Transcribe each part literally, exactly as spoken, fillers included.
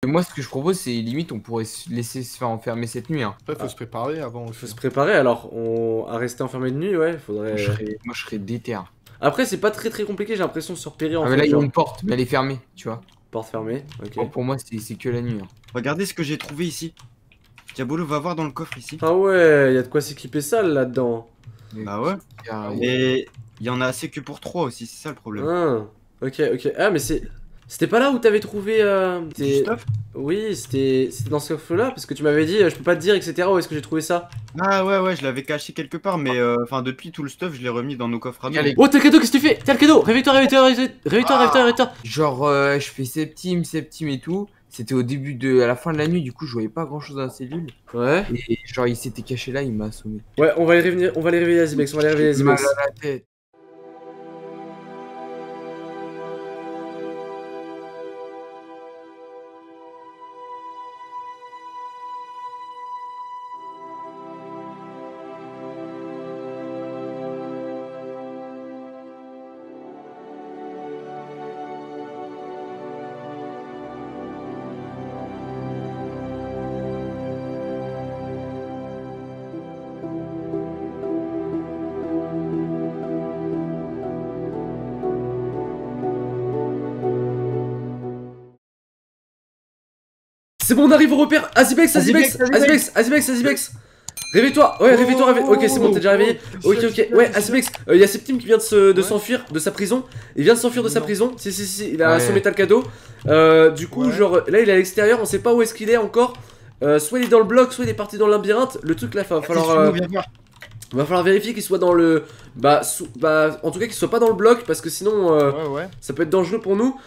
Et moi, ce que je propose, c'est limite, on pourrait se laisser se faire enfermer cette nuit. Hein. Après, faut Ah. se préparer avant Faut aussi. se préparer alors, on... à rester enfermé de nuit, ouais, faudrait... Moi, je serais, moi, je serais déter. Après, c'est pas très très compliqué, j'ai l'impression sur Péri en Ah, mais fait, là, il y a genre... une porte, mais elle est fermée, tu vois. Porte fermée, ok. Bon, pour moi, c'est que la nuit. Hein. Regardez ce que j'ai trouvé ici. Diabolo va voir dans le coffre ici. Ah ouais, y a de quoi s'équiper sale là-dedans. Bah ouais. Il y a- Et il y en a assez que pour trois aussi, c'est ça le problème. Ah, ok, ok. Ah, mais c'est... C'était pas là où t'avais trouvé... Euh... Du tes- stuff? Oui, c'était c'était dans ce coffre-là, parce que tu m'avais dit, euh, je peux pas te dire, et cetera. Où est-ce que j'ai trouvé ça? Ah ouais, ouais, je l'avais caché quelque part, mais euh, enfin depuis tout le stuff, je l'ai remis dans nos coffres à nous. Allez. Oh, t'as le cadeau, qu'est-ce que tu fais? T'as le cadeau! Réveille-toi, réveille-toi, réveille-toi, réveille-toi, Ah. réveille-toi, réveille-toi. Genre, euh, je fais septime, septime et tout. C'était au début de. À la fin de la nuit, du coup, je voyais pas grand chose dans la cellule. Ouais. Et genre, il s'était caché là, il m'a assommé. Ouais, on va aller revenir, on va aller réveiller Azibex, on va aller réveiller J'ai mal Azibex. à la tête. C'est bon, on arrive au repère. Azibex, Azibex, Azibex, Azibex, Azibex, Azibex. Réveille-toi, ouais, réveille-toi, réveille. Ok, c'est bon, t'es déjà réveillé. Ok, ok, ouais, Azibex, il y a Septime qui vient de se- de s'enfuir de sa prison. Il vient de s'enfuir de sa Non. prison. Si, si, si, il a Ouais. son métal cadeau. Euh, du coup, Ouais. genre, là, il est à l'extérieur, on sait pas où est-ce qu'il est encore. Euh, soit il est dans le bloc, soit il est parti dans le labyrinthe. Le truc là, va falloir. euh, Viens voir. va falloir vérifier qu'il soit dans le. Bah, sous- bah, en tout cas, qu'il soit pas dans le bloc parce que sinon. euh, Ouais, ouais. ça peut être dangereux pour nous.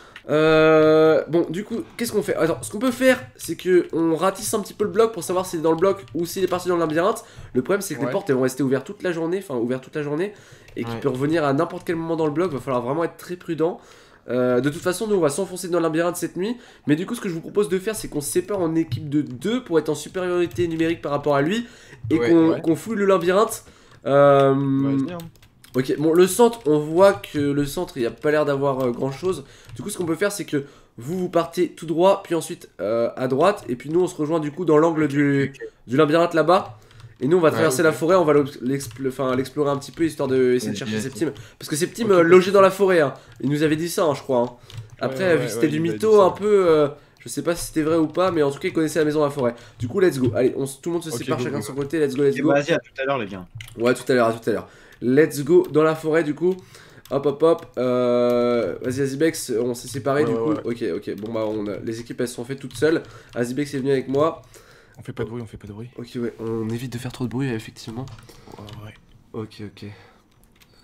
Euh, bon, du coup, qu'est-ce qu'on fait? Attends, ce qu'on peut faire, c'est que on ratisse un petit peu le bloc pour savoir s'il est dans le bloc ou s'il est parti dans le labyrinthe. Le problème, c'est que les Ouais. portes elles vont rester ouvertes toute la journée, enfin ouvertes toute la journée, et qu'il Ouais. peut revenir à n'importe quel moment dans le bloc. Va falloir vraiment être très prudent. Euh, de toute façon, nous on va s'enfoncer dans le labyrinthe cette nuit. Mais du coup, ce que je vous propose de faire, c'est qu'on se sépare en équipe de deux pour être en supériorité numérique par rapport à lui et Ouais, qu'on ouais. qu'on fouille le labyrinthe. Euh, Vas-y, hein. Ok, bon, le centre, on voit que le centre, il n'y a pas l'air d'avoir euh, grand chose. Du coup, ce qu'on peut faire, c'est que vous, vous partez tout droit, puis ensuite euh, à droite, et puis nous, on se rejoint du coup dans l'angle du, du labyrinthe là-bas. Et nous, on va Ouais, traverser ok. la forêt, on va l'expl- l'expl- enfin, l'explorer un petit peu, histoire de essayer de Vas-y, chercher vas-y. Septime. Parce que Septime, Ok, euh, pas logé de dans la soucis. forêt, hein. Il nous avait dit ça, hein, je crois. hein. Après, Ouais, vu ouais, que c'était ouais, du il m'a dit mytho ça. un peu. euh, je sais pas si c'était vrai ou pas, mais en tout cas, il connaissait la maison dans la forêt. Du coup, let's go. Allez, on, s- tout le monde se Ok, sépare go, chacun go, de son go. côté. Let's go, let's Et go. vas-y, à tout à l'heure les gars. Ouais, tout à l'heure, à tout à l'heure. Let's go dans la forêt du coup. Hop, hop, hop. Euh... Vas-y, Azibex, on s'est séparés Ouais, du ouais, coup. Ok, ok. Bon, bah, on a... les équipes elles se sont faites toutes seules. Azibex est venu avec moi. On fait pas de bruit, on fait pas de bruit. Ok, ouais. On évite de faire trop de bruit, effectivement. Ouais, ouais. Ok, ok. Euh...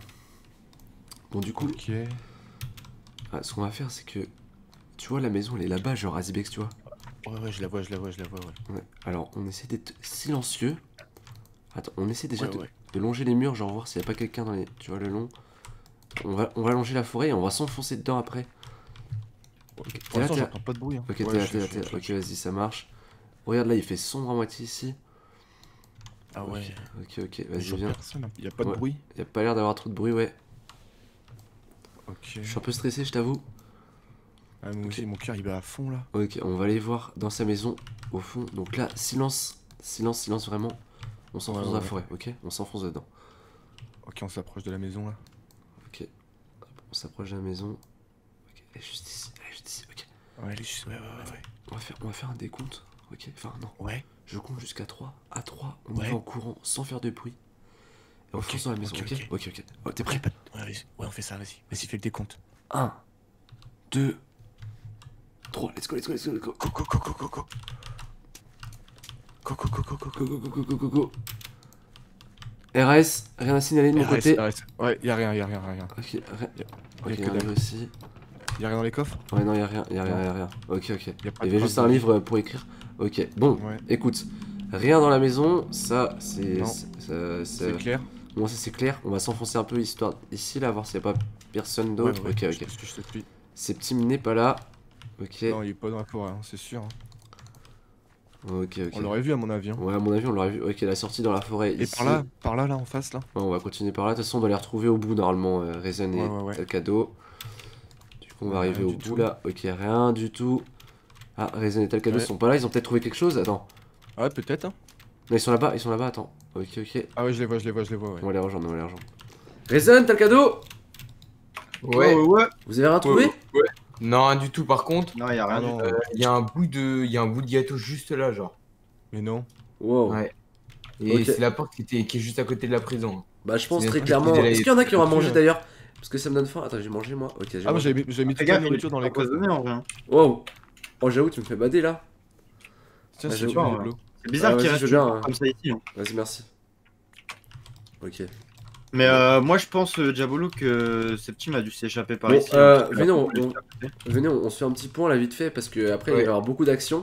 Bon, du coup, Ok. ah, ce qu'on va faire, c'est que. Tu vois, la maison elle est là-bas, genre Azibex, tu vois. Ouais, ouais, je la vois, je la vois, je la vois, ouais. Ouais. Alors, on essaie d'être silencieux. Attends, on essaie déjà Ouais, de... ouais. de longer les murs, genre voir s'il n'y a pas quelqu'un dans les. Tu vois, le long. On va, on va longer la forêt et on va s'enfoncer dedans après. Pour T'es là, l'instant, t'es là. j'entends pas de bruit. Hein. Ok, Ouais, t'es là, je- t'es là, je- t'es là. je- Ok, vas-y, ça marche. Regarde là, il fait sombre à moitié ici. Ah ouais. Ok, ok, vas-y, Je vois viens. personne, hein. Y a pas de Ouais. bruit. Y a pas l'air d'avoir trop de bruit, ouais. Ok. Je suis un peu stressé, je t'avoue. Ah, moi aussi, mon cœur il bat à fond là. Ok, on va aller voir dans sa maison, au fond. Donc là, silence, silence, silence, vraiment. On s'enfonce Ouais, dans la ouais. forêt, ok? On s'enfonce dedans. Ok, on s'approche de la maison là. Ok. Hop, on s'approche de la maison. Ok, elle est juste ici, elle est juste ici, ok. Ouais, elle est juste- ouais, ouais, ouais, ouais. On va faire, on va faire un décompte, ok? Enfin, non. Ouais. Je compte jusqu'à trois. À trois, on y Ouais. va en courant, sans faire de bruit. Et on Ok, fonce dans la maison, ok, ok? Ok, ok. Oh, t'es Ok, prêt? pas de- ouais, vas-y. Ouais, on fait ça, vas-y. Vas-y, fais le décompte. un, deux, trois, let's go, let's go, let's go, let's go. Go, go, go, go, go, go. Go, go, go, go, go, Go, go. go, go, go, go, go. R S, rien à signaler de mon R S, côté. R S. Ouais, y'a rien, y'a rien, y'a rien. Ok, rien. Y'a Ok, que y'a dalle. rien aussi. Y'a rien dans les coffres? Ouais, non, y'a rien, y'a rien, Non. y'a rien. Ok, ok. Y a pas Il y de avait trace juste de un vie. livre pour écrire. Ok, bon, Ouais. écoute. Rien dans la maison, ça, c'est. Non. c'est- ça- ça- C'est clair? Bon, ça c'est clair. On va s'enfoncer un peu histoire ici, là, voir s'il n'y a pas personne Ouais, d'autre. ouais, Ok, je- ok. je- je te suis. Septime n'est pas là. Ok, Non, il est pas dans la forêt, hein, c'est sûr. hein. ok, ok. On l'aurait vu à mon avis. hein. Ouais, à mon avis, on l'aurait vu. Ok, la sortie dans la forêt. Et ici. par là, par là, là, en face, là. Ouais, on va continuer par là. De toute façon, on doit les retrouver au bout, normalement. Euh, Rezen et Ouais, ouais, ouais. El Cadeau. Du coup, on va Ouais, arriver rien au du bout tout. là. Ok, rien du tout. Ah, Raisin et Talcado Ouais. sont pas là, ils ont peut-être trouvé quelque chose. Attends. Ah ouais, peut-être. Hein. Non, ils sont là-bas, ils sont là-bas, attends. Ok, ok. Ah ouais, je les vois, je les vois, je les vois. Ouais. On va les rejoindre, on va les rejoindre. Raisin, Talcado, Ouais. ouais, ouais. vous avez rien trouvé? Ouais, ouais. Non, du tout. Par contre, Non, y a rien Ah du non. tout. euh, il y a un bout de, il y a un bout de gâteau juste là, genre. Mais non. Wow. Ouais. Et Ok. c'est la porte qui était, qui est juste à côté de la prison. Bah, je pense C'est très bien clairement. qu'il y ait Est-ce qu'il y en a qui auront à dessus, manger hein. d'ailleurs? Parce que ça me donne faim. Attends, j'ai mangé moi. Ok, j'ai Ah, moi mangé. j'avais mis, j'avais mis Fais toute la gaffe, il est nourriture dans les coffres. empoisonné en vrai. hein. Wow. Oh, j'avoue, tu me fais bader là. Tiens, Ah, si j'avoue, tu veux, ouais. Diablo. C'est bizarre Ah, qu'il vas-y, reste je veux une bien, porte hein. comme ça ici. hein. Vas-y, merci. Ok. Mais euh, moi je pense, euh, Diabolo, que Septime a dû s'échapper par Bon, ici. euh, hein, parce que venez, la on- pompe, elle est on- juste à côté. Venez, on, on se fait un petit point là vite fait parce que après il va Ouais. y avoir beaucoup d'actions.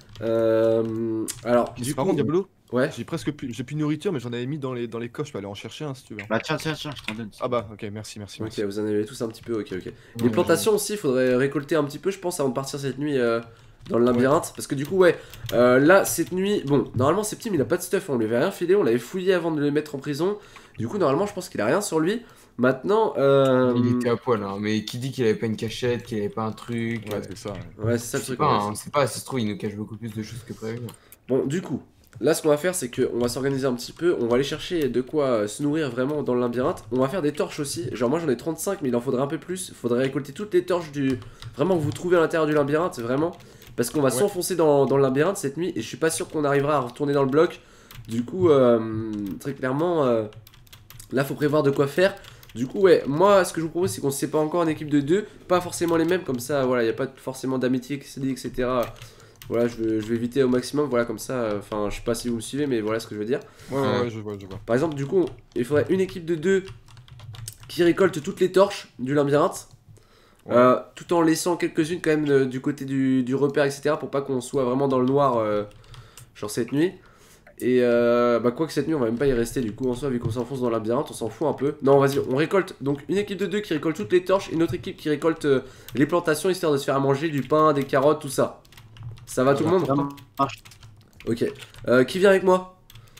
Euh, alors, Puis du par coup, contre, Diablo, ouais. j'ai presque plus, j'ai plus de nourriture, mais j'en avais mis dans les, dans les coffres. Je peux aller en chercher un si tu veux. Bah tiens, tiens, tiens, je t'en donne. Ah bah, ok, merci, merci. Ok, merci. vous en avez tous un petit peu. Ok, ok. Les Ouais, plantations aussi, il faudrait récolter un petit peu, je pense, avant de partir cette nuit euh, dans le labyrinthe. Parce que du coup, ouais, euh, là, cette nuit, bon, normalement, Septime, il a pas de stuff, on lui avait rien filé, on l'avait fouillé avant de le mettre en prison. Du coup, normalement, je pense qu'il a rien sur lui. Maintenant, euh... Il était à poil, hein. Mais qui dit qu'il avait pas une cachette, qu'il avait pas un truc. Ouais, euh, c'est ça. ouais. ouais, c'est ça je le sais truc. pas, ouais. hein, on sait pas, ça se trouve, il nous cache beaucoup plus de choses que prévu. Bon, du coup, là, ce qu'on va faire, c'est qu'on va s'organiser un petit peu. On va aller chercher de quoi euh, se nourrir vraiment dans le labyrinthe. On va faire des torches aussi. Genre, moi, j'en ai trente-cinq, mais il en faudrait un peu plus. Il faudrait récolter toutes les torches du. Vraiment que vous trouvez à l'intérieur du labyrinthe, vraiment. Parce qu'on va Ouais. s'enfoncer dans, dans le labyrinthe cette nuit. Et je suis pas sûr qu'on arrivera à retourner dans le bloc. Du coup, euh, très clairement, euh, là, faut prévoir de quoi faire. Du coup, ouais, moi, ce que je vous propose, c'est qu'on se sépare encore en équipe de deux. Pas forcément les mêmes, comme ça, voilà, il n'y a pas forcément d'amitié qui se dit, et cetera. Voilà, je vais, je vais éviter au maximum, voilà, comme ça, enfin, euh, je sais pas si vous me suivez, mais voilà ce que je veux dire. Ouais, ouais, Ouais. ouais, je vois, je vois. Par exemple, du coup, il faudrait une équipe de deux qui récolte toutes les torches du labyrinthe, Ouais. euh, tout en laissant quelques-unes quand même euh, du côté du, du repère, et cetera, pour pas qu'on soit vraiment dans le noir, euh, genre cette nuit. Et euh, bah, quoi que cette nuit, on va même pas y rester, du coup, en soi, vu qu'on s'enfonce dans le labyrinthe, on s'en fout un peu. Non, vas-y, on récolte donc une équipe de deux qui récolte toutes les torches, une autre équipe qui récolte euh, les plantations, histoire de se faire à manger du pain, des carottes, tout ça. Ça va tout le monde? Ça marche. Ok. Euh, qui vient avec moi?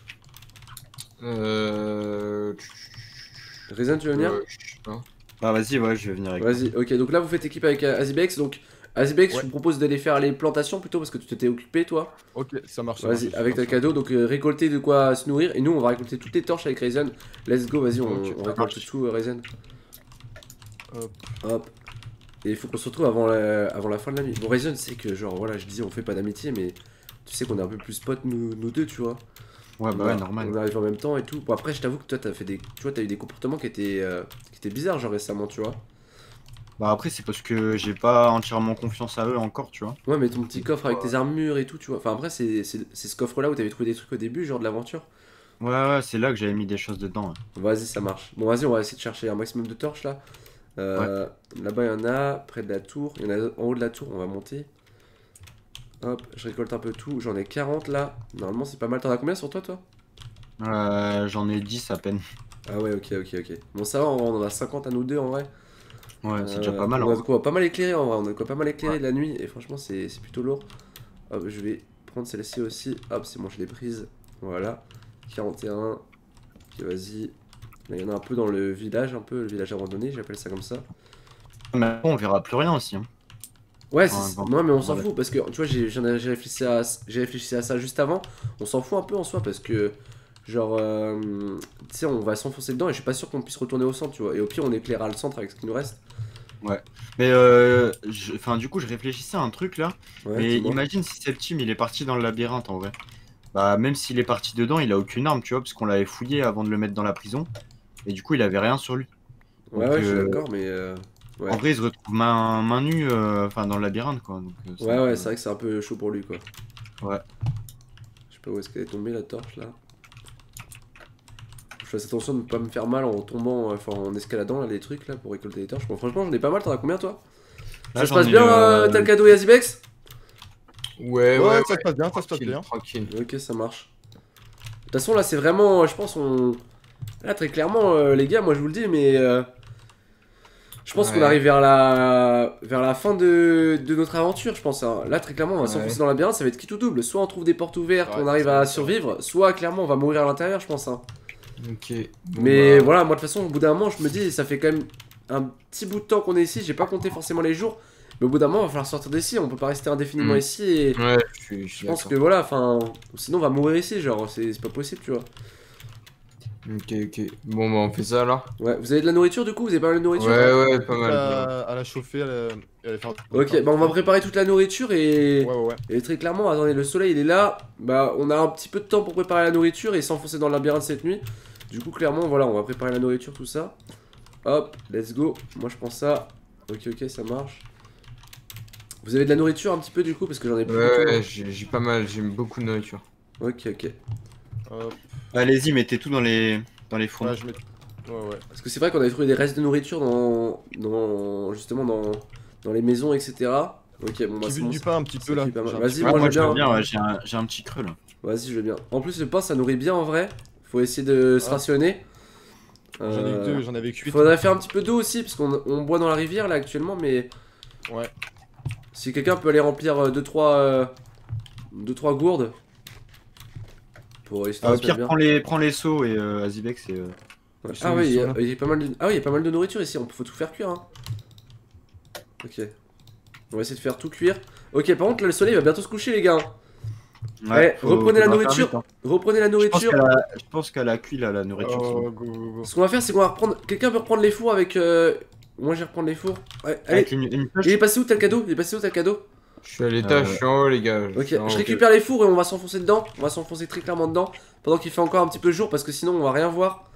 Euh. Raisin, tu veux venir? euh, je sais pas. Bah vas-y, ouais, je vais venir avec. Vas-y, ok, donc là vous faites équipe avec euh, Azibex, donc Azibex, Ouais. je vous propose d'aller faire les plantations plutôt parce que tu t'étais occupé toi. Ok, ça marche. ça marche, Vas-y, je avec fais ta comme ça. cadeau, donc euh, récolter de quoi se nourrir, et nous on va récolter toutes les torches avec Raisin. Let's go, vas-y, on, Ok, on ça récolte marche. tout, euh, Raisin. Hop. Hop. Et il faut qu'on se retrouve avant la, avant la fin de la nuit. Bon, Raisin, c'est que genre, voilà, je disais, on fait pas d'amitié, mais tu sais qu'on est un peu plus potes nous, nous deux, tu vois. Ouais, bah ouais, normal. On arrive en même temps et tout. Bon, après, je t'avoue que toi, t'as fait des, tu vois, t'as eu des comportements qui étaient, euh, qui étaient bizarres, genre récemment, tu vois. Bah après, c'est parce que j'ai pas entièrement confiance à eux encore, tu vois. Ouais, mais ton petit coffre avec tes armures et tout, tu vois. Enfin, après, c'est c'est- c'est ce coffre-là où t'avais trouvé des trucs au début, genre de l'aventure. Ouais, ouais, c'est là que j'avais mis des choses dedans. ouais. Vas-y, ça marche. Bon, vas-y, on va essayer de chercher un maximum de torches là. Euh, Là-bas, il y en a, près de la tour. Il y en a en haut de la tour, on va monter. Hop, je récolte un peu tout. J'en ai quarante là. Normalement, c'est pas mal. T'en as combien sur toi, toi? Euh, J'en ai dix à peine. Ah, ouais, ok, ok, ok. Bon, ça va, on en a cinquante à nous deux en vrai. Ouais, c'est Euh, déjà pas mal. On a hein. de quoi pas mal éclairé en vrai. On a de quoi pas mal éclairé de la nuit. Et franchement, c'est c'est plutôt lourd. Hop, je vais prendre celle-ci aussi. Hop, c'est bon, je l'ai prise. Voilà. quarante et un. Ok, vas-y. Là, il y en a un peu dans le village, un peu le village abandonné, j'appelle ça comme ça. Mais après, on verra plus rien aussi. hein. Ouais, c'est- Ouais, bon. ouais, mais on s'en Voilà. fout parce que tu vois, j'ai j'en ai- j'ai réfléchi, à... j'ai réfléchi à ça juste avant. On s'en fout un peu en soi parce que, genre, euh, tu sais, on va s'enfoncer dedans et je suis pas sûr qu'on puisse retourner au centre, tu vois. Et au pire, on éclairera le centre avec ce qui nous reste. Mais euh, je- enfin, du coup, je réfléchissais à un truc là. Ouais, Mais dis-moi. imagine si Septime il est parti dans le labyrinthe en vrai. Bah, même s'il est parti dedans, il a aucune arme, tu vois, parce qu'on l'avait fouillé avant de le mettre dans la prison. Et du coup, il avait rien sur lui. Ouais, donc, ouais, je suis euh, d'accord, mais. euh, Ouais, En vrai, il se retrouve main, main nue euh, enfin, dans le labyrinthe quoi. Donc, euh, ouais, un ouais, peu- c'est vrai que c'est un peu chaud pour lui, quoi. Ouais. Je sais pas où est-ce qu'elle est tombée la torche là. Je fasse attention de ne pas me faire mal en tombant, enfin en escaladant là, les trucs là pour récolter les torches. Bon, franchement, j'en ai pas mal, t'en as combien toi? Là, Ça se j'en passe ai, bien, euh, euh, t'as le cadeau et Azibex? Ouais, ouais, Ouais, ouais. ça se passe bien, ça se passe Tranquille, bien. tranquille. Ok, ça marche. De toute façon, là, c'est vraiment, je pense, on. Là, très clairement, euh, les gars, moi je vous le dis, mais. euh, Je pense Ouais. qu'on arrive vers la vers la fin de, de notre aventure, je pense. hein. Là, très clairement, on va Ouais. s'enfoncer dans le labyrinthe, ça va être qui tout double. Soit on trouve des portes ouvertes, Ouais, on arrive c'est à vrai, survivre, soit clairement on va mourir à l'intérieur, je pense. hein. Ok. Bon, Mais bah, voilà, moi de toute façon, au bout d'un moment, je me dis, ça fait quand même un petit bout de temps qu'on est ici, j'ai pas compté forcément les jours, Mais au bout d'un moment, il va falloir sortir d'ici. On peut pas rester indéfiniment Mm. ici. Et Ouais, je suis, je suis je pense d'accord. que voilà, enfin. Sinon, on va mourir ici. Genre, c'est c'est pas possible, tu vois. Ok, ok. Bon, bah, on fait ça alors. Ouais, vous avez de la nourriture du coup? Vous avez pas mal de nourriture? Ouais, ouais, pas À mal. la, à la chauffer, à la, à la faire. Ok, bah on va préparer toute la nourriture et... Ouais, ouais, ouais. Et très clairement, attendez, le soleil il est là, bah on a un petit peu de temps pour préparer la nourriture et s'enfoncer dans le labyrinthe cette nuit. Du coup, clairement, voilà, on va préparer la nourriture, tout ça. Hop, let's go. Moi je prends ça. Ok, ok, ça marche. Vous avez de la nourriture un petit peu du coup? Parce que j'en ai plus du tout, Ouais, hein. j'ai j'ai pas mal, j'ai beaucoup de nourriture. Ok, ok. Hop. Allez-y, mettez tout dans les, dans les fourneaux. Ouais, je mets. Ouais, ouais. Parce que c'est vrai qu'on avait trouvé des restes de nourriture dans... dans... Justement dans... dans les maisons, et cetera. Ok, bon bah Qui c'est vit bon. du pain un petit ça peu là. fait pas mal. J'ai un Vas-y, petit Ouais, moi, moi, je veux je veux bien. bien, ouais, j'ai un, j'ai un petit creux là. Vas-y, je veux bien. En plus, le pain ça nourrit bien en vrai. Faut essayer de se Ah. rationner. peu. J'en ai Euh, que deux, j'en avais que huit. Faudrait faire un petit peu d'eau aussi, parce qu'on on boit dans la rivière là actuellement, mais Ouais. si quelqu'un peut aller remplir deux trois gourdes. Pour histoire Ah, au de se mettre pire, bien. prends les, prends les seaux et euh, Azibex et. Euh... Ouais. Ils sont- Ah ils oui, il y, sont a- là. il y a pas mal de... ah oui, il y a pas mal de nourriture ici, on faut tout faire cuire. Hein. Ok. On va essayer de faire tout cuire. Ok, par contre là le soleil va bientôt se coucher les gars. Ouais, faut- reprenez la faudra faire nourriture. vite, hein. Reprenez la Je pense nourriture. qu'elle a, je pense qu'elle a cuit là, la nourriture. c'est Oh, bon. go, go, go. Ce qu'on va faire, c'est qu'on va reprendre. Quelqu'un peut reprendre les fours avec. euh, Moi, je vais reprendre les fours. Ouais, allez. Avec une, une pêche. Il est passé où t'as le cadeau? Il est passé où t'as le cadeau? Je suis à l'étage, Euh, je suis en haut, les gars. Ok, suis en je haut. récupère les fours et on va s'enfoncer dedans. On va s'enfoncer très clairement dedans. Pendant qu'il fait encore un petit peu jour parce que sinon on va rien voir.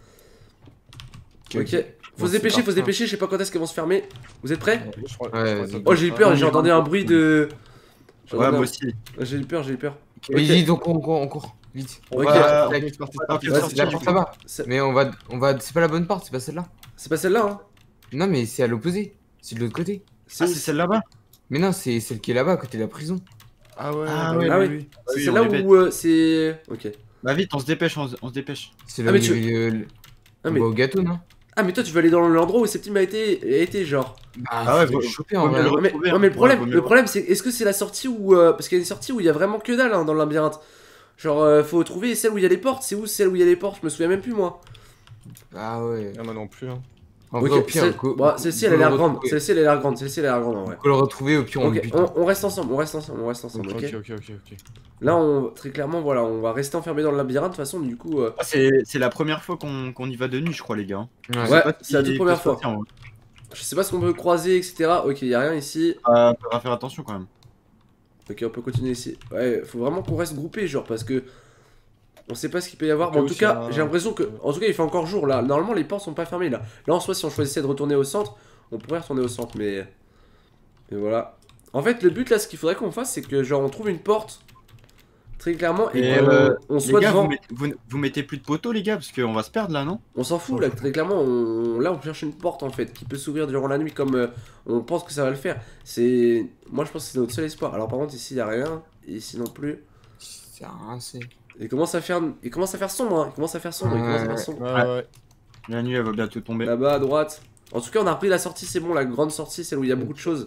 Ok, Ok. ok. Faut Bon, se c'est dépêcher, faut se parti, hein. dépêcher. Je sais pas quand est-ce qu'elles vont se fermer. Vous êtes prêts? Je crois- Ouais, je crois vas-y. que- Oh, j'ai eu peur, Ah, j'ai oui, entendu un bruit de. J'ai Ouais, entendu moi un- aussi. J'ai eu peur, j'ai eu peur. Oui, Ok. vite, donc on court, on court. Vite. On Ok. va- Ok, Tac. c'est parti, c'est Ah, parti. puis Ouais, ça, c'est La c'est- porte là-bas. C'est Mais on va, on va. C'est pas la bonne porte, c'est pas celle-là. c'est pas celle-là, hein? Non, mais c'est à l'opposé. C'est de l'autre côté. C'est Ah, où? c'est celle là-bas. Mais non, c'est celle qui est là-bas, à côté de la prison. Ah ouais, Ah bah ouais, Ah oui, oui. oui. C'est oui, celle-là on est bête. où euh, c'est. Ok. Bah vite, on se dépêche, on se, on se dépêche. C'est Ah, là où mais il y tu- avait le- Ah, on mais... va au gâteau, non? ah, mais toi, tu veux aller dans l'endroit où Septime a été, a été genre. Bah, Ah ouais, faut faut- le choper faut en mieux vrai. le hein. Ouais, mais, retrouver, ouais, mais le hein. problème, Ouais, vaut mieux le le problème c'est est-ce que c'est la sortie où. euh, Parce qu'il y a une sortie où il y a vraiment que dalle hein, dans le labyrinthe. Genre, euh, faut trouver celle où il y a les portes. C'est où celle où il y a les portes? Je me souviens même plus, moi. Ah ouais. Ah, moi non plus. Hein. En Ok, vrai, au pire, celle- go- bah, celle-ci elle a go le l'air grande. retrouver. Celle-ci elle a l'air grande. Celle-ci elle a l'air grande en vrai. Faut le retrouver, au pire, on le Ok, bute. on, on reste ensemble, on reste ensemble, on reste ensemble, ok, Ok, ok, ok, ok. Là, on, très clairement, voilà, on va rester enfermé dans le labyrinthe. De toute façon, du coup. euh, Ah, c'est c'est la première fois qu'on qu'on y va de nuit, je crois, les gars. Ouais. Je sais Ouais, pas c'est la si- toute première peut se fois. passer, en vrai. Je sais pas ce qu'on peut croiser, et cetera. Ok, y a rien ici. Ah, faudra faire attention quand même. Ok, on peut continuer ici. Ouais, faut vraiment qu'on reste groupé, genre, parce que. On sait pas ce qu'il peut y avoir. Au Mais en cas où tout s'il y a cas, un- j'ai l'impression que. En tout cas, il fait encore jour là. Normalement, les portes sont pas fermées là. Là, en soi, si on choisissait de retourner au centre, on pourrait retourner au centre, mais. Mais voilà. En fait, le but là, ce qu'il faudrait qu'on fasse, c'est que, genre, on trouve une porte. Très clairement, et, Et, qu'on- euh, on Les soit gars, devant. vous, mettez, vous, vous mettez plus de poteaux, les gars, parce qu'on va se perdre là, non? On s'en fout là, très clairement, on... là on cherche une porte en fait qui peut s'ouvrir durant la nuit comme euh, on pense que ça va le faire. C'est. Moi je pense que c'est notre seul espoir. Alors par contre ici y a rien, et ici non plus. C'est rien, c'est. Il commence à faire, il commence à faire sombre, hein. Il commence à faire sombre, il commence à faire Ouais. sombre. Ouais, ouais, ouais. La nuit, elle va bientôt tomber. Là-bas à droite. En tout cas on a repris la sortie, c'est bon, la grande sortie, celle où il y a beaucoup de choses.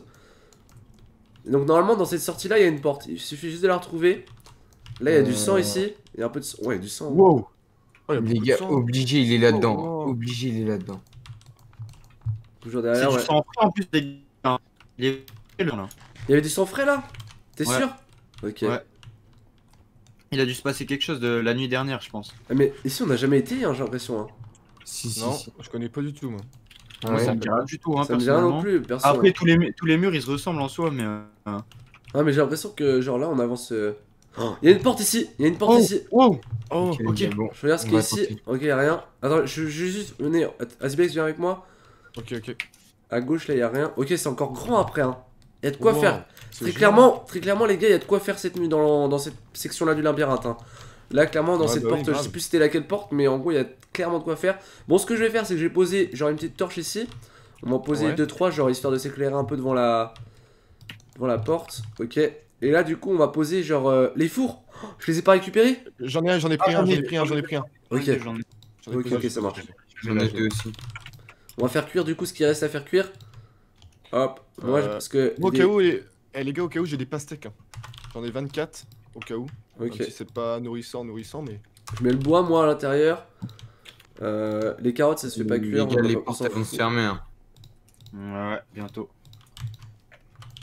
Et donc normalement dans cette sortie là il y a une porte, il suffit juste de la retrouver. Là il y a du sang Euh. ici, il y a un peu de sang, ouais du sang. Wow! Oh, y a Les beaucoup gars, de sang. obligé, il est là-dedans. Oh, oh. Obligé, il est là-dedans. Toujours C'est derrière, du ouais. sang frais en plus, les gars. Il est là. Il y avait du sang frais là? T'es Ouais. sûr? Ok. Ouais. Il a dû se passer quelque chose de la nuit dernière, je pense. Ah, mais ici on n'a jamais été, hein, j'ai l'impression. Hein. Si, si, Non, si. je connais pas du tout, moi. Moi, Ouais. ça me dit rien du tout, hein, Ça me dit rien non personnellement. plus, perso. Après, tous les, mu- tous les murs, ils se ressemblent en soi, mais... euh, Ah mais j'ai l'impression que genre là on avance. euh, Oh, il y a une porte ici, il y a une porte Oh, ici. wow! Oh, Ok, les ok. gars, bon. Je regarde ce On qu'il y a va ici. tenter. Ok, y a rien. Attends, je, je juste venez. Azibex viens avec moi. ok, ok. À gauche là y a rien. Ok, c'est encore grand après hein. Y a de quoi Wow, faire. c'est Très génial. clairement, très clairement les gars, y a de quoi faire cette nuit dans, dans cette section là du labyrinthe. Hein. Là clairement dans Ouais, cette bah oui, porte, je grave. sais plus c'était laquelle porte, mais en gros y a clairement de quoi faire. Bon, ce que je vais faire, c'est que je vais poser genre une petite torche ici. On va en poser Ouais. deux trois genre histoire de s'éclairer un peu devant la devant la porte. Ok. Et là du coup on va poser genre euh, les fours. Oh, je les ai pas récupérés. J'en ai un, j'en ai pris un, j'en ai pris un, j'en ai pris un. Ok. J'en ai- J'en ai Ok, posé, ok, j'en ai ça marche. posé. J'en ai deux aussi. On va faire cuire du coup ce qui reste à faire cuire. Hop, moi je- Euh, parce que. Moi, au des- cas où, les... Eh, les gars, au cas où, j'ai des pastèques. hein. J'en ai vingt-quatre, au cas où. Même Ok, si c'est pas nourrissant, nourrissant, mais. je mets le bois moi à l'intérieur. Euh, les carottes ça se fait pas Les cuire. gars, on- les on portes s'en elles vont se fout. fermer. Hein. Ouais, ouais, bientôt.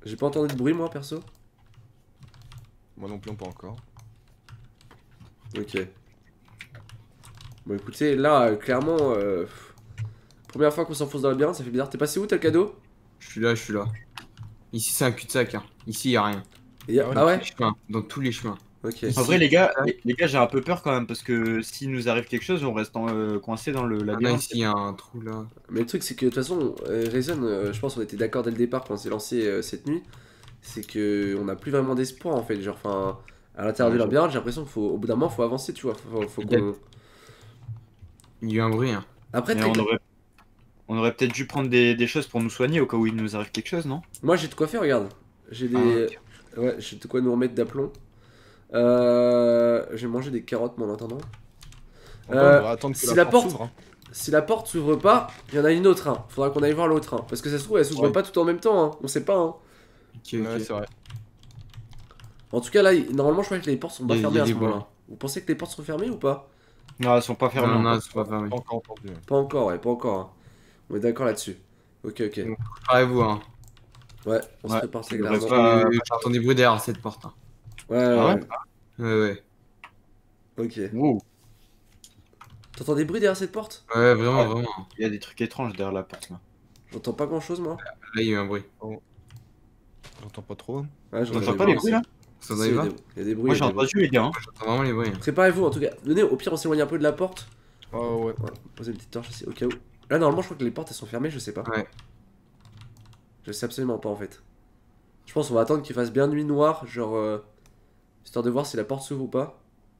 J'ai pas entendu de bruit moi perso. Moi non plus, pas encore. Ok. Bon écoutez, là euh, clairement, euh, première fois qu'on s'enfonce dans le labyrinthe, ça fait bizarre. T'es passé où, t'as le cadeau? Je suis là, je suis là. Ici, c'est un cul-de-sac. Hein. Ici, y a rien. Et y a- Ah ouais, Ah ouais? Tous les chemins, dans tous les chemins. Ok. Ici. En vrai, les gars, les, les gars, j'ai un peu peur quand même parce que s'il nous arrive quelque chose, on reste en, euh, coincé dans le Ah non, labyrinthe. ici, il y a un trou là. Mais le truc c'est que de toute façon, euh, Reason, euh, je pense qu'on était d'accord dès le départ quand on s'est lancé euh, cette nuit, c'est que on n'a plus vraiment d'espoir en fait. Genre, enfin, à l'intérieur Ouais, du labyrinthe, j'ai l'impression qu'il faut, au bout d'un moment, faut avancer, tu vois. Faut, faut qu'on. Il y a eu un bruit. Hein. Après, Mais très on cla- aurait, on aurait peut-être dû prendre des, des choses pour nous soigner au cas où il nous arrive quelque chose, non? moi j'ai de quoi faire, regarde. J'ai des. Ouais, j'ai de quoi nous remettre d'aplomb. Euh... J'ai mangé des carottes, moi en attendant. On Euh, va attendre que si la, la porte porte- s'ouvre. Hein. Si la porte s'ouvre pas, il y en a une autre. Hein. Faudra qu'on aille voir l'autre. Hein. Parce que ça se trouve, elle s'ouvre Ouais. pas tout en même temps. Hein. On sait pas. Hein. Ok, ok. Ouais, c'est vrai. En tout cas, là, il- normalement, je crois que les portes sont pas Il y a- fermées il y a à ce des moment-là. bois. Vous pensez que les portes sont fermées ou pas? Non, elles sont pas fermées. non, non, encore. c'est pas fermé. Pas encore entendu. Pas encore, ouais, pas encore. Hein. On est d'accord là-dessus. Ok, ok. Bon. Préparez-vous. Hein. Ouais, on se Ouais, prépare très ça devrait clairement. pas- Euh, J'entends des bruits derrière cette porte. Hein. Ouais, Ah ouais, ouais Ouais, ouais. ouais. Ok. Wow, T'entends des bruits derrière cette porte? Ouais, vraiment, Ouais. vraiment. il y a des trucs étranges derrière la porte là. J'entends pas grand-chose, moi. Là, il y a eu un bruit. J'entends pas trop. Hein. Ouais, T'entends des pas les bruits bruits là? Ça Si, en il y a va des- il y a des bruits. Moi il y j'ai a des bruits. entendu les gars. Hein. J'entends vraiment les bruits. Hein. Préparez-vous en tout cas. Venez, au pire, on s'éloigne un peu de la porte. Ah ouais. Ouais, posez une petite torche ici, au cas où. Là, normalement, je crois que les portes elles sont fermées, je sais pas. Ouais. Je sais absolument pas en fait. Je pense qu'on va attendre qu'il fasse bien nuit noire, genre. euh, histoire de voir si la porte s'ouvre ou pas.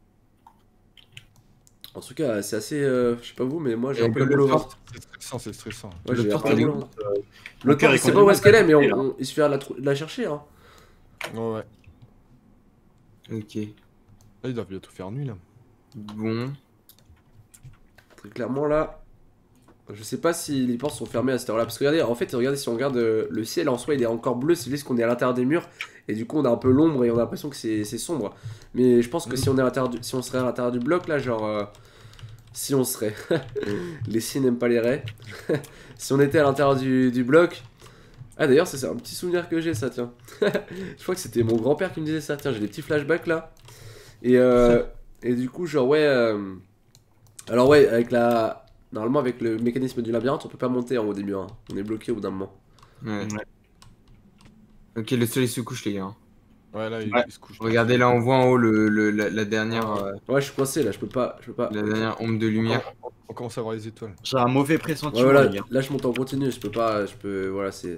En tout cas, c'est assez. euh, je sais pas vous, mais moi j'ai Et un peu le le boulot. porte- C'est stressant, c'est stressant. Ouais, le j'ai un porte, peu le elle est boulot. où L'autre cœur porte, est je sais pas où est-ce qu'elle est, mais complètement on, on- il suffit de la, trou- de la chercher. Hein. Ouais, ouais. Ok. Là, ils doivent bientôt faire nuit là. Bon. Très clairement là. Je sais pas si les portes sont fermées à cette heure-là. Parce que regardez, en fait, regardez, si on regarde euh, le ciel en soi, il est encore bleu. C'est juste qu'on est à l'intérieur des murs. Et du coup, on a un peu l'ombre et on a l'impression que c'est c'est sombre. Mais je pense que Mhm. si on, est à l'intérieur du- si on serait à l'intérieur du bloc, là, genre. euh, si on serait. Les si n'aiment pas les raies. Si on était à l'intérieur du, du bloc. Ah, d'ailleurs, ça, c'est un petit souvenir que j'ai, ça, tiens. Je crois que c'était mon grand-père qui me disait ça. Tiens, j'ai des petits flashbacks là. Et, euh, et du coup, genre, ouais. euh, Alors, ouais, avec la. Normalement, avec le mécanisme du labyrinthe, on peut pas monter en haut des murs. Hein. On est bloqué au bout d'un moment. Ouais. Ouais. Ok, le soleil se couche, les gars. Hein. Ouais, là, ils, Ouais. ils se couchent. Regardez, là, on voit en haut le, le- la, la dernière, euh, Ouais, je suis coincé là, je peux pas. Je peux pas. la dernière ombre de lumière. On, on commence à voir les étoiles. J'ai un mauvais Ouais, pressentiment voilà, les gars. là je monte en continu, je peux pas. Je peux. Voilà, c'est.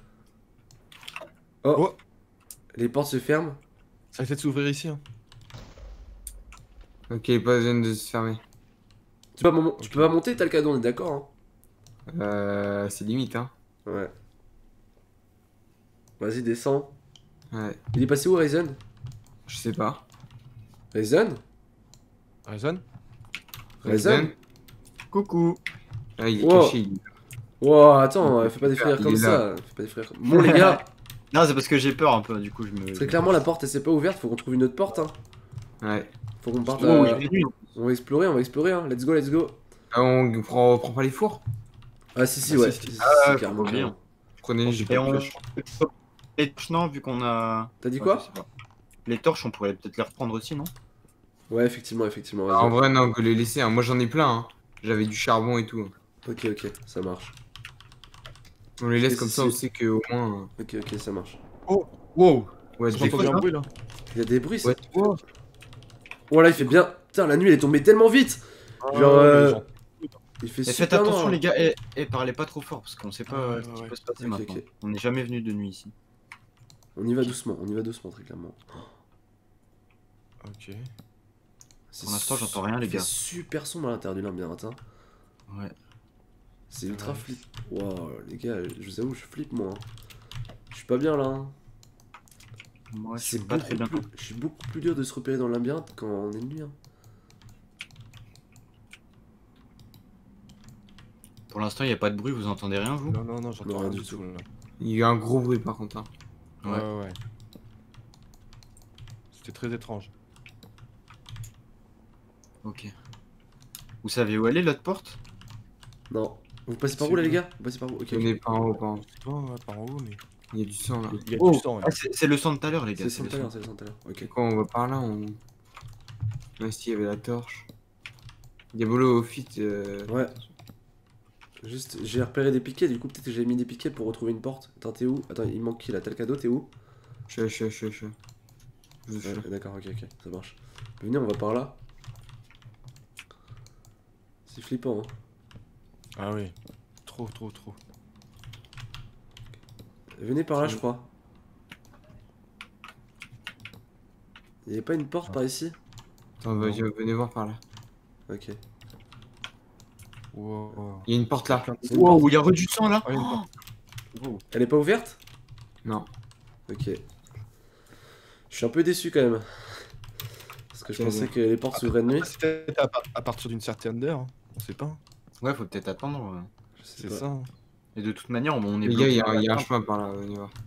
Oh, Oh. Les portes se ferment. Ça va peut-être s'ouvrir ici. Hein. Ok, pas besoin de se fermer. Tu peux pas, mon- tu peux pas monter, t'as le cadeau, on est d'accord. Hein. Euh, c'est limite, hein. Ouais. Vas-y, descends. Ouais. Il est passé où, Raisin? Je sais pas. Raisin? Raisin Raisin? Coucou. Ah, il est Wow. caché. il- Wow, attends, euh, fais pas des frères Il comme est ça. Fais pas des frères comme... Bon, les gars, Non, c'est parce que j'ai peur un peu, du coup je me. très clairement, la porte elle s'est pas ouverte, faut qu'on trouve une autre porte. Hein. Ouais. Faut qu'on parte. Oh, euh, il fait nuit. On va explorer, on va explorer. Hein. Let's go, let's go. Ah, on prend, on prend pas les fours. Ah, si, si, Ah, ouais. si, si. Si, si, Ah, si, carrément, faut oublier. carrément. Prenez, j'ai Et pas on. de flèche. Les torches, non, vu qu'on a. T'as dit Ouais, quoi? je sais pas. Les torches, on pourrait peut-être les reprendre aussi, non? Ouais, effectivement, effectivement. Ah, en Vas-y. vrai, non, que les laisser. Hein. Moi, j'en ai plein. Hein. J'avais du charbon et tout. Ok, ok, ça marche. On les laisse Si, comme si, ça, si. on sait qu'au moins. euh, Ok, ok, ça marche. Oh Wow Ouais, J'ai c'est entendu quoi, un ça bruit là. Il y a des bruits, ça. Ouais. Oh, Oh là, il fait bien. Putain, la nuit elle est tombée tellement vite. Ah, Genre, euh, les gens. Il fait Et super faites attention noir. les gars, et, et parlez pas trop fort parce qu'on sait pas Ouais, euh, ouais, ce qui ouais. peut se passer Ok, maintenant. ok. On n'est jamais venu de nuit ici. On y va doucement, on y va doucement, très clairement. Ok. C'est Pour l'instant, su- j'entends rien, les il fait gars. super sombre à l'intérieur du labyrinthe. Hein. Ouais. C'est ultra Ouais. flip. Wow, les gars, je vous avoue, je flippe moi. hein. Je suis pas bien là. hein. Moi, je C'est suis pas beaucoup très bien. plus... Je suis beaucoup plus dur de se repérer dans le labyrinthe quand on est de nuit. hein. Pour l'instant, il n'y a pas de bruit, vous entendez rien, vous? Non, non, non, j'entends Non, rien rien du du tout. Là. Il y a eu un gros bruit par contre. Hein. Ouais, Ouais. ouais, ouais. C'était très étrange. Ok. Vous savez où elle est, l'autre porte? Non. Vous passez par C'est où là, les où gars Vous passez par où Ok. On ok. est pas en haut, pas en haut. Je sais pas, ouais, par en haut, mais. Il y a du sang là. Il y a Oh, du sang. Ah, c'est c'est le sang de tout à l'heure, les C'est gars. le c'est sang le tout à l'heure, sang. c'est le sang tout à l'heure. Ok. quand on va par là, on. Ouais, si, il y avait la torche. Diabolo au fit. Euh... Ouais. Juste, j'ai repéré des piquets, du coup peut-être que j'ai mis des piquets pour retrouver une porte. Attends, t'es où? Attends, il manque qui là? T'as le cadeau, t'es où? Je, je, je, je. Je, je. Ouais, d'accord, ok, ok, ça marche. Venez, on va par là. C'est flippant, hein. Ah oui. Trop, trop, trop. Venez par là, je crois. Il y avait pas une porte par ici? Attends, vas-y, venez voir par là. Ok. Wow. Il y a une porte là. Wow, il y a re du sang là. Ah, il y a une porte. Wow. Elle est pas ouverte? Non. Ok. Je suis un peu déçu quand même. Parce que je Ok, pensais bien. que les portes s'ouvraient de nuit. Après, c'est peut-être à, par- à partir d'une certaine heure. hein. On sait pas. Ouais, faut peut-être attendre. ouais. Je sais C'est pas. ça. hein. Et de toute manière, on est Les gars, il y, bloqué a- il y a un dans la chemin par là, venez voir.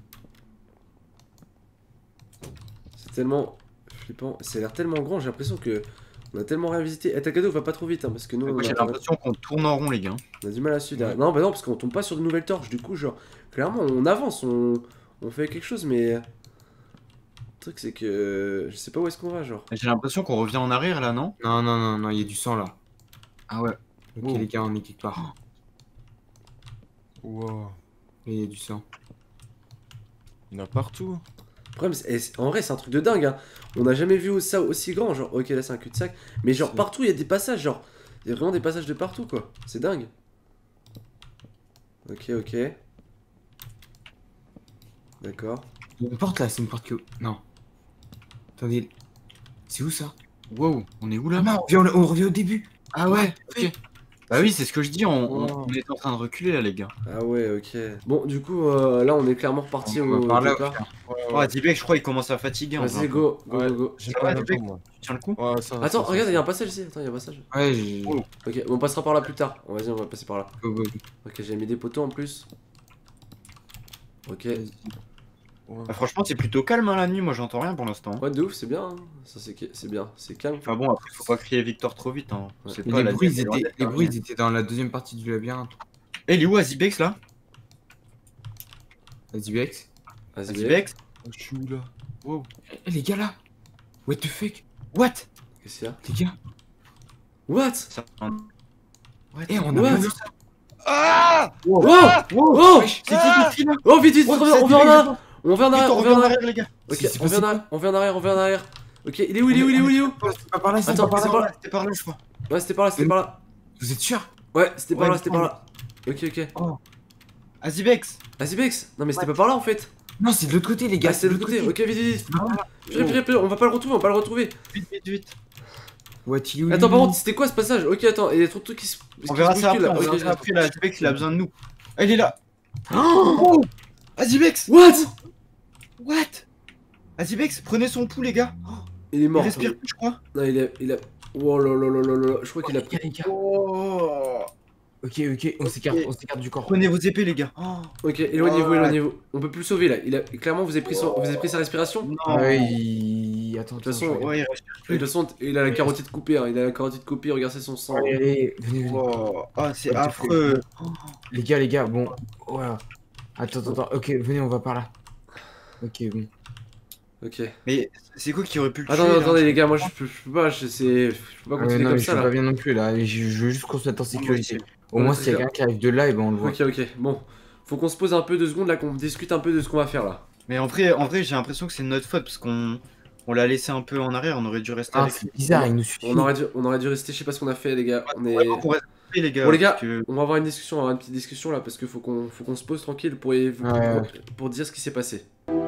C'est tellement flippant. Ça a l'air tellement grand, j'ai l'impression que on a tellement rien visité. Et ta cadeau va pas trop vite, hein, parce que nous, on Moi, j'ai a, l'impression qu'on tourne en rond, les gars. on a du mal à suivre. derrière. Non, bah non, parce qu'on tombe pas sur de nouvelles torches. Du coup, genre, clairement, on avance, on, on fait quelque chose, mais. Le truc, c'est que. Je sais pas où est-ce qu'on va, genre. J'ai l'impression qu'on revient en arrière là, non? Non, non, non, non, il y a du sang là. Ah ouais. Ok, Wow. les gars, on est quelque part. Wow. Et il y a du sang. Il y en a partout. hein. Le problème, c'est- et c'est- en vrai, c'est un truc de dingue, hein. On a jamais vu ça aussi grand. Genre, ok, là, c'est un cul-de-sac. Mais genre, C'est- partout, il y a des passages, genre. Il y a vraiment des passages de partout, quoi. C'est dingue. Ok, ok. D'accord. Il y a une porte là, c'est une porte que. Non. Attendez. C'est où ça? Wow, on est où là? Ah non, on revient, au- on revient au début. Ah ouais, ok. Bah oui, c'est ce que je dis, on, on- Wow. on est en train de reculer là, les gars. Ah ouais, ok. Bon, du coup, euh, là, on est clairement reparti On au va par là, départ. putain. Ouais, Oh, ouais. Dibek, je crois qu'il commence à fatiguer. en Vas-y, vrai. go, go, Ouais. go, go. J'ai Ça pas va, la Dibek moi. Tu tiens le coup? Ouais, ça, Attends, ça, regarde, ça, il y a un passage ici. Attends, il y a un passage. Ouais, j'ai. Oh. Ok, on passera par là plus tard. Bon, vas-y, on va passer par là. Go, go. Ok, j'ai mis des poteaux en plus. Ok. Vas-y. Ouais. Bah, franchement, c'est plutôt calme hein, la nuit, moi j'entends rien pour l'instant. Ouais, de ouf, c'est bien. hein. Ça, c'est c'est bien. C'est calme. Enfin bon, après, faut pas crier victoire trop vite. Hein. Ouais. C'est Mais pas les la bruits, nuit, ils elle est loin étaient, d'être les bruits, terminée. ils étaient dans la deuxième partie du labyrinthe. Eh, il est où Azibex là? Vas-y, Bex. Vas-y, Bex. Azibex? Je suis où là? Wow. Eh, les gars là. What the fuck? What? Qu'est-ce qu'il y a? Les gars. What? Ça... What? Eh, on a What pas vu ça. Ah! Oh! Oh! Wesh. C'est qui Ah qui là? Oh, vite, vite, Oh, on c'est revient, on revient en Azibex, arrière. On revient en Vite, arrière, on on revient revient en en arrière. arrière, les gars. Ok, C'est- c'est on revient en passé arrière, on revient en arrière, on revient en arrière. Ok, il est où, il est où, il est où, il est où? C'est pas par là, c'est Attends, pas par c'est là. par là. C'était par là, je crois. Ouais, c'était par là, c'était par là. Vous êtes sûr? Ouais, c'était par Ouais, là, c'était par là. Ok, ok. Azibex! Vas-y, Bex. Non, mais c'était pas par là en fait. Non, c'est de l'autre côté, les gars. Ah, c'est de l'autre côté. Ok, vite, vite, vite. Non. Purée, purée, purée, on va pas le retrouver, on va pas le retrouver. Vite, vite, vite. Ouais, tu où, Attends, lui par contre, c'était quoi ce passage? Ok, attends, il y a trop de trucs qui se. On qui verra se ça après, bousculent, on là. verra Ok, ça après, là, Azibex il a besoin de nous. Ah, il est là! Oh Azibex! What? What? Azibex, prenez son pouls, les gars! Il est Il mort. respire plus, je crois. Non, il a. Il a. Oh là là là là là là. Je crois qu'il a Les gars, les gars. Oh! Ok, ok, on s'écarte, on s'écarte du corps. Prenez vos épées, les gars. Oh. Ok, éloignez-vous, Ouais. éloignez-vous. On peut plus le sauver là. Il a... Clairement, vous avez pris, son... vous avez pris sa respiration. De Non. Ouais, il. Attends, toute façon, Ouais, il respire toute plus. façon, il a la carotide coupée. Hein. Il a la carotide coupée. Regardez son sang. Allez, allez, venez, venez. Oh, ah, c'est Ouais, affreux. Les gars, les gars, bon. Voilà. Attends, attends, attends. Ok, venez, on va par là. Ok, bon. Ok. Mais c'est quoi qui aurait pu le Attends, tuer, là attendez les gars, moi je peux, je peux pas, je, sais... je peux pas Ouais, continuer non, comme mais je ça suis là. pas bien non plus là. Je, je veux juste qu'on se mette en sécurité. Au Ouais, moins, c'est s'il y a ça. quelqu'un qui arrive de là, et ben on le voit. Ok, ok, bon. Faut qu'on se pose un peu deux secondes là, qu'on discute un peu de ce qu'on va faire là. Mais en vrai, en vrai j'ai l'impression que c'est de notre faute parce qu'on on l'a laissé un peu en arrière, on aurait dû rester Ah, avec c'est lui. bizarre, il nous suit. On aurait dû, on aurait dû rester, je sais pas ce qu'on a fait les gars. On est... Ouais, on reste avec, les gars. Bon les gars, parce que- on va avoir une discussion, on va avoir une petite discussion là parce qu'il faut qu'on faut qu'on se pose tranquille pour, pour, Ouais. pour dire ce qui s'est passé.